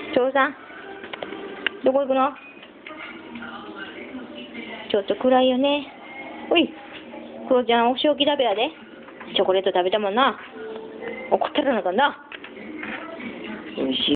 長さん、どこ行くの？ちょっと暗いよね。おい、クロちゃん、お仕置き食べやで。チョコレート食べたもんな。怒ってるのかな。おいしい。